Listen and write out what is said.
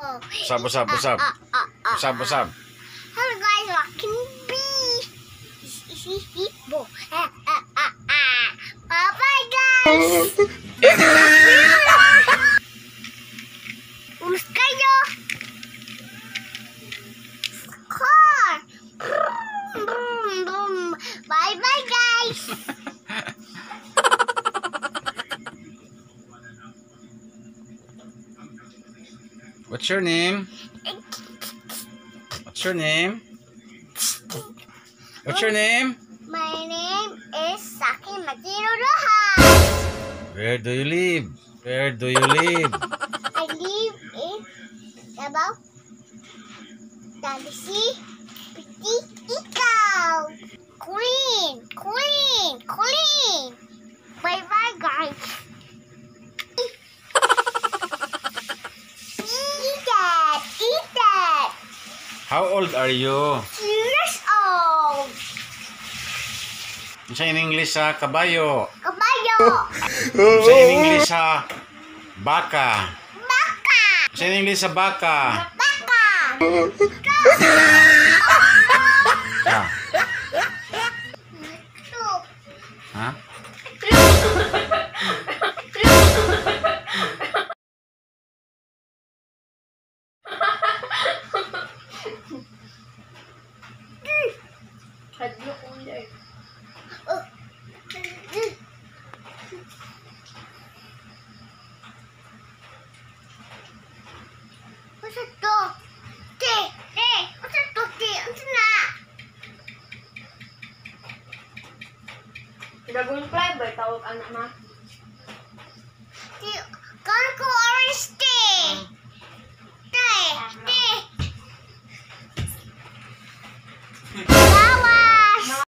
Usap. Hello guys, walking bee. Bo. Bye guys. Umus kayo. Car. Bye bye guys. What's your name? What's your name? What's your name? My name is Saki Matiro Rojas. Where do you live? Where do you live? I live in Davao. Dalisi, Piti, Ikaw. Clean. Bye bye guys. Eat that. How old are you? 2 years old. Sa in English sa kabayo. Kabayo. Sa in English sa baka. Baka. Sa in English sa baka. Baka. Ah. Ha? Hadlo kulay. What's it to? What's it to? Ano na? Gagawin fly ba? Tawag anak ma.